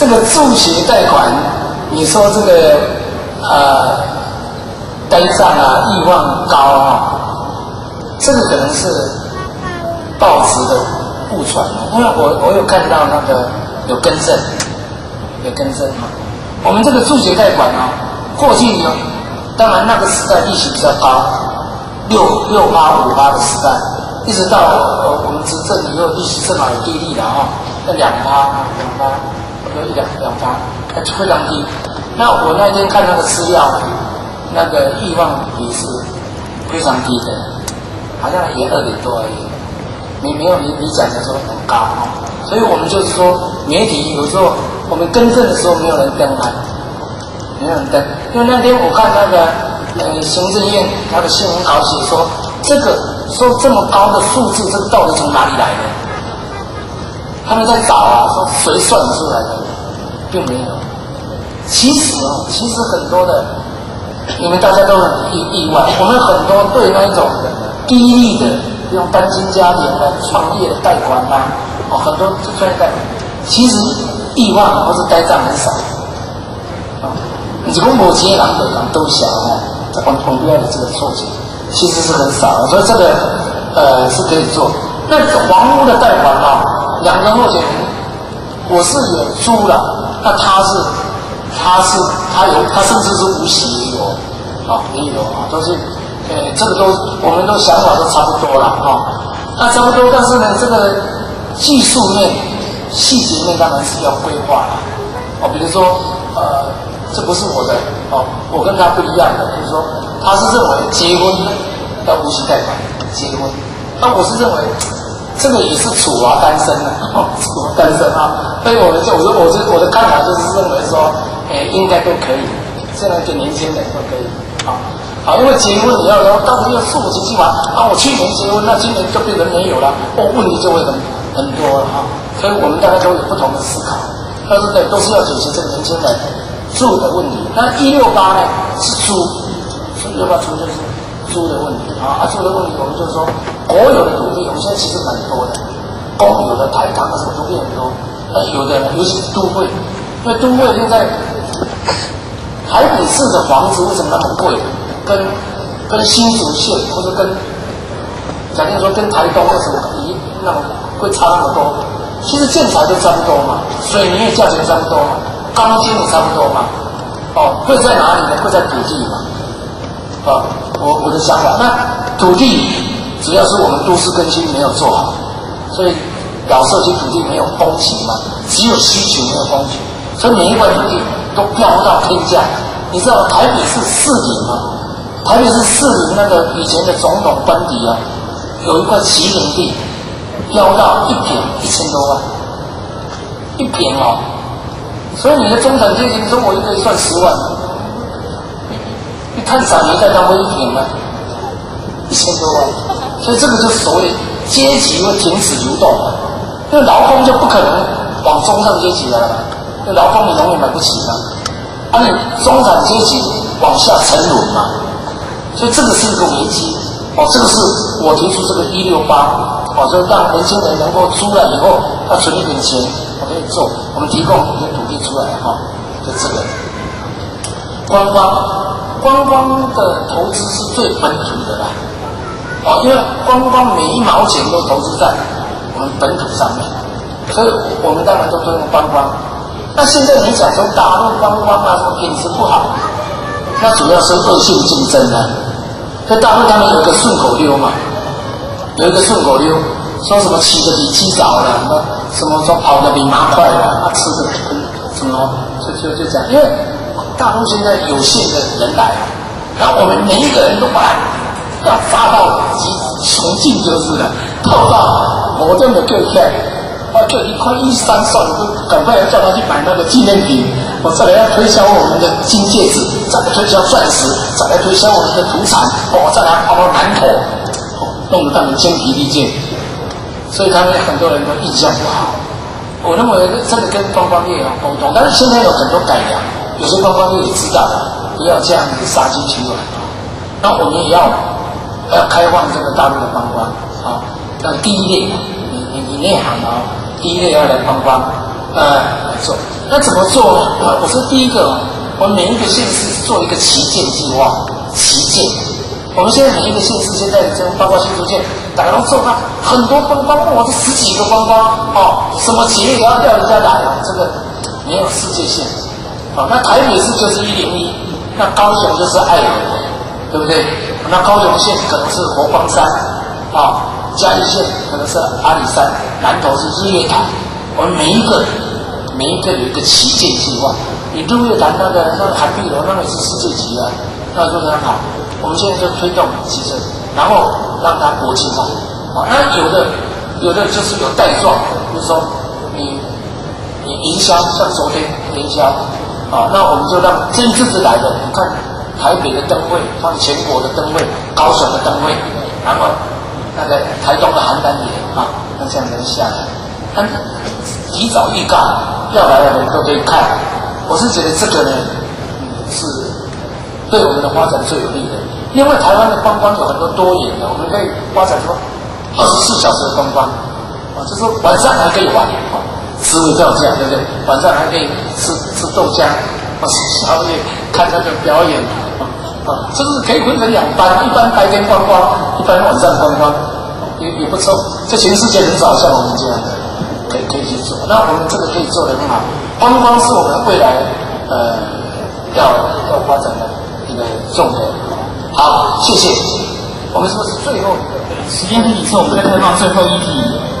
这个助学贷款，你说这个呆账啊，欲望高啊，这个可能是报纸的误传啊，因为我有看到那个有更正啊。我们这个助学贷款啊，过去有，当然那个时代利息比较高，6%、5%的时代，一直到我们执政以后，利息正好有低利了啊，那2%、2%，有2%，非常低。那我那天看那个资料，那个欲望也是非常低的，好像也2点多而已，没有你讲的说很高啊。所以我们就是说，媒体有时候我们更正的时候没有人登啊，没有人登，因为那天我看那个行政院他的新闻稿写说，这个说这么高的数字，这个到底从哪里来的？他们在找啊，说谁算出来的，并没有。其实很多的，你们大家都很意外，我们很多对那一种低利的，比如单亲家庭的、创业的贷款啊，很多专业贷款，其实意外或是呆账很少。你讲无钱的人都小哦，在光标的这个错觉，其实是很少的，所以这个是可以做。那房屋的贷款啊，2个候选人，我是有租了，那他甚至是无息也有，也有啊，都是，这个我们都想法都差不多了啊，那差不多，但是呢，这个技术面、细节面当然是要规划了，比如说这不是我的我跟他不一样的，就是说他是认为结婚要无息贷款，结婚，那我是认为这个也是处罚单身的，处罚单身啊，所以我的看法就是认为说，应该都可以，现在给年轻人都可以啊，因为结婚你要到底要溯及去玩啊，我去年结婚，那今年就变成没有了，问题就会很多了所以我们大家都有不同的思考，但是呢，都是要解决这个年轻人住的问题。那168呢是租，168租就是租的问题租的问题，我们就是说国有的土地，我们现在其实蛮多的，公有的台糖什么土地很多，有的尤其是都会，因为都会现在台北市的房子为什么那么贵？跟新竹县或者假定说跟台东为什么那么会差那么多？其实建材都差不多嘛，水泥的价钱差不多嘛，钢筋也差不多嘛，会在哪里呢？会在土地嘛，我的想法，那土地只要是我们都市更新没有做好，所以老社区土地没有供给嘛，只有需求没有供给，所以每一块土地都飙到天价。你知道台北市士林吗？台北市士林那个以前的总统官邸啊，有一块麒麟地，飙到1坪1000多万，1坪所以你的中产阶级生活就可以算10万，你看3年再当回1坪了，1000多万，所以这个就是所谓阶级会停止流动，因为劳工就不可能往中上阶级来了，因为劳工你永远买不起的。你中产阶级往下沉沦嘛，所以这个是一个危机这个是我提出这个168就让年轻人能够出来以后，他存一点钱，我可以做，我们提供一些土地出来就这个观光的投资是最本土的啦因为观光每1毛钱都投资在我们本土上面，所以我们当然都推动观光。那现在你讲说大陆观光什么品质不好，那主要是恶性竞争在大陆他们有一个顺口溜嘛，说什么骑得比鸡早了，什么说跑得比马快了，吃的什么就这样，因为大陆现在有限的人来然后我们每一个人都把它要发到穷尽就是了，套到我这么够起来。就1块1、3算，就赶快要叫他去买那个纪念品。我再来要推销我们的金戒指，再来推销钻石，再来推销我们的土产，再来包馒头，弄得他们精疲力尽。所以他们很多人都印象不好。我认为这个跟观光业要沟通，但是现在有很多改良，有些观光业也知道不要这样子杀鸡取卵那我们也要开放这个大陆的观光那第一类你内行第一类要来观光来做。 那怎么做呢？我说第一个，我们每一个县市做一个旗舰计划，旗舰。我们现在每一个县市现在包括新竹县，打工做那很多观光，我这10几个观光哦，什么节也要叫人家来啊，这个没有世界线。哦，那台北市就是101，那高雄就是爱河，对不对？那高雄县可能是佛光山，啊，嘉义县可能是阿里山，南投是日月潭。我们每一个有一个旗舰计划。你日月潭那个韩碧楼那个是世界级啊，那就很好。我们现在就推动汽车，然后让它国际化。啊，那有的就是有带状，比如说你营销，像昨天营销，啊，那我们就让这一阵子来的，你看台北的灯会，放全国的灯会，高雄的灯会，然后那个台东的邯郸爷啊，那这样子下来，他提早预告要来的人都可以看。我是觉得这个呢，是对我们的发展最有利的。因为台湾的观光有很多多元的，我们可以发展出24小时的观光，啊，就是晚上还可以玩，啊，吃味道酱，对不对？晚上还可以吃豆浆，啊，吃宵夜，看那个表演，啊，这个是可以分成2班，一般白天观光，一般晚上观光，也不错。这全世界很少像我们这样的，可以去做。那我们这个可以做得很好。观光是我们未来要发展的一个重点。好，谢谢。我们是不是最后时间很紧凑，我们再开放最后一题。